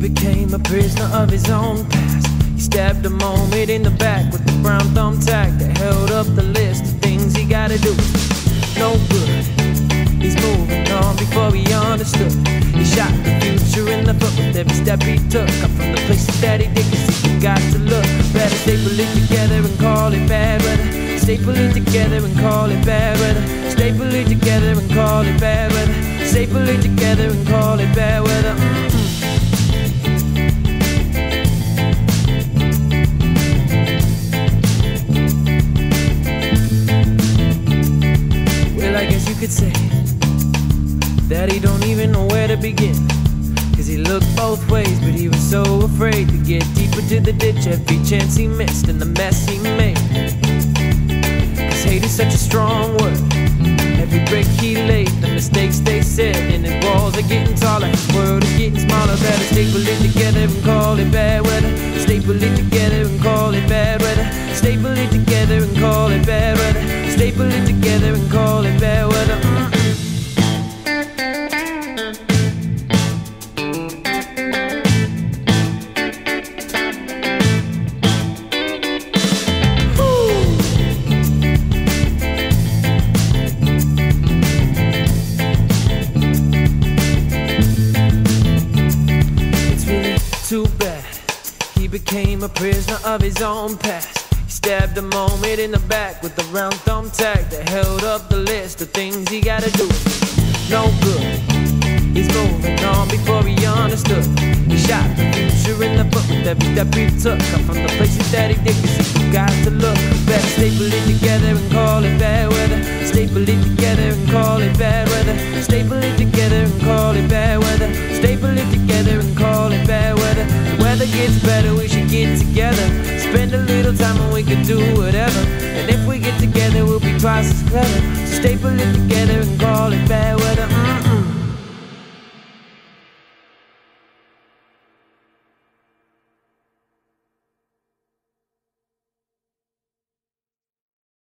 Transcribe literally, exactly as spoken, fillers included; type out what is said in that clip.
became a prisoner of his own past. He stabbed a moment in the back with the brown thumbtack that held up the list of things he gotta do. No good, he's moving on before he understood. He shot the future in the foot with every step he took. Up from the places that he did, cause he got to look. Better staple it together and call it bad weather. Staple it together and call it bad weather. Staple it together and call it bad weather. Staple it together and call it bad weather. Mm-hmm. You could say that he don't even know where to begin, cause he looked both ways, but he was so afraid to get deeper to the ditch every chance he missed and the mess he made. Cause hate is such a strong word. Every break he laid, the mistakes they said, and his walls are getting taller, his world is getting smaller. Better staple it together and call it bad weather. Staple it together and call it bad weather. Staple it together and call it bad weather. Staple it together and call it bad weather. Mm-mm. It's really too bad he became a prisoner of his own past. Stabbed a moment in the back with the round thumbtack that held up the list of things he gotta do. No good, he's moving on before he understood. He shot the future in the foot with every step he took. Up from the places that he did, cause he got to look. Better staple it together and call it bad weather. Staple it together and call it bad weather. Staple it together and call it bad weather. Staple it together and call it bad weather. The weather gets better, we should get together. Spend a little time and we can do whatever. And if we get together, we'll be twice as clever. So staple it together and call it bad weather. Mm.